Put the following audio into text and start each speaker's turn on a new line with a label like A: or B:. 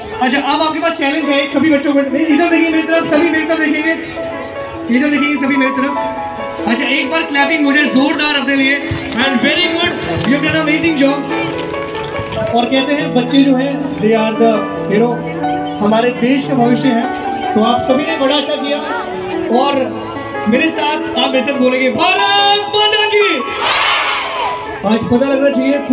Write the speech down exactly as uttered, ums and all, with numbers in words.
A: अच्छा अब आपके पास चैलेंज है सभी बच्चों को, इधर देखिए मेरी तरफ, सभी मेरी तरफ देखेंगे, इधर देखिए सभी मेरी तरफ। अच्छा एक बार क्लैपिंग मुझे जोरदार अपने लिए। And very good, you done amazing job. और कहते हैं बच्चे जो है दे आर द हीरो, हमारे देश का भविष्य है। तो आप सभी ने बड़ा अच्छा किया और मेरे साथ आप ऐसे बोलेंगे भारत माता की। आज पता लगना चाहिए